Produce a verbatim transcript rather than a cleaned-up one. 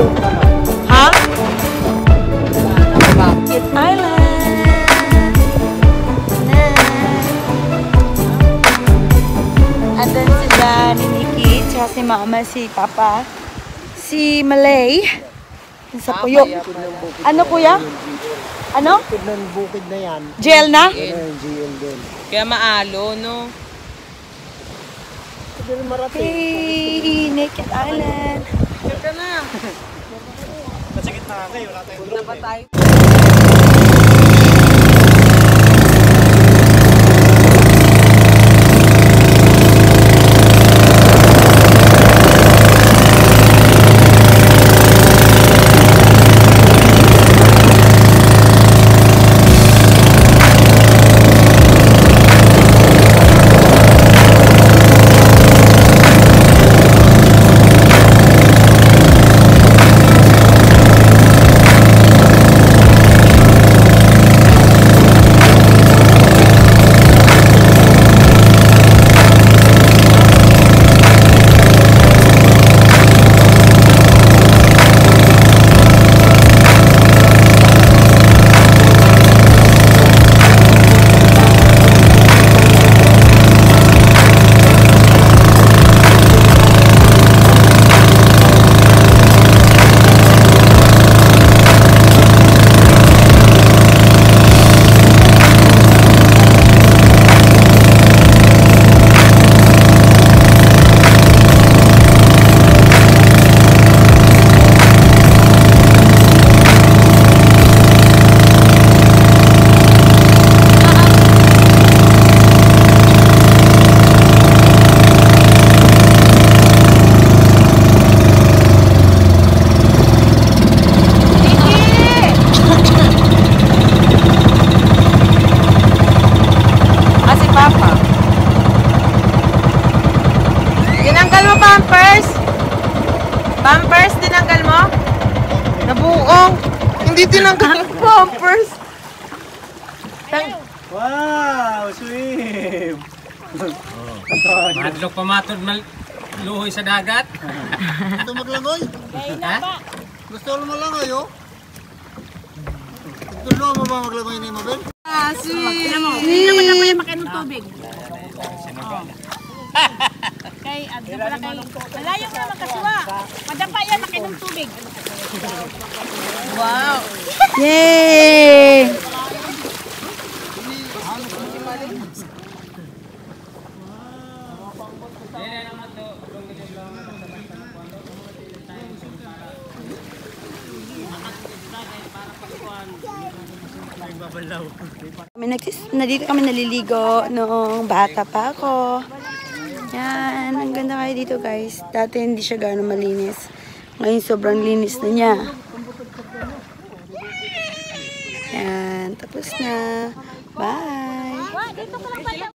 Ha? Bakit Island? Andun sila ni Nikki, tsaka si Mama, si Papa, si Malay, sa Puyo. Ano kuya? Ano? Bukid ng bukid na yan. Gel na? Ano yung G L din. Kaya maalo, no? Ito yung marating. Hey, Naked Island. Sure ka na. Masigit na kayo, wala tayong Wala pa tayo. Pampers? Pampers, tinanggal mo? Nabuong. Hindi tinanggal yung pampers. Wow, swim! Madlok pa matod luhoy sa dagat. Gusto maglangoy? Ha? Gusto mo langoy, oh? Gusto mo ba maglangoy ni Mabel? Ah, si... Hindi naman na pala makinom tubig. Kay, adto pala kay... Malayo mo naman kasiwa. Madapa yan, makinom tubig. Wow! Yay! Kami nagsis, nandito kami naliligo noong bata pa ako. Yan, ang ganda kayo dito guys. Dati hindi siya gano'ng malinis. Ngayon sobrang linis na niya. Yan, tapos na. Bye!